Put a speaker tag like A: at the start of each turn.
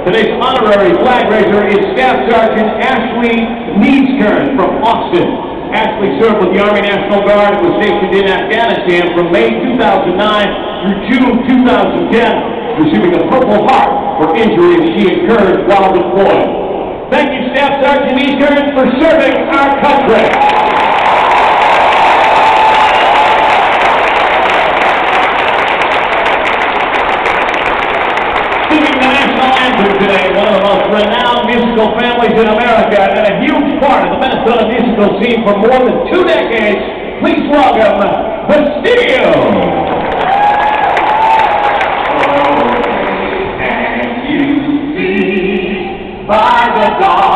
A: Today's honorary flag raiser is Staff Sergeant Ashley Needskern from Austin. Ashley served with the Army National Guard and was stationed in Afghanistan from May 2009 through June 2010, receiving a Purple Heart for injuries she incurred while deployed. Thank you, Staff Sergeant Needskern, for serving our country. Today, one of the most renowned musical families in America and a huge part of the Minnesota musical scene for more than 2 decades. Please welcome Bastille. Oh, can you see by the dawn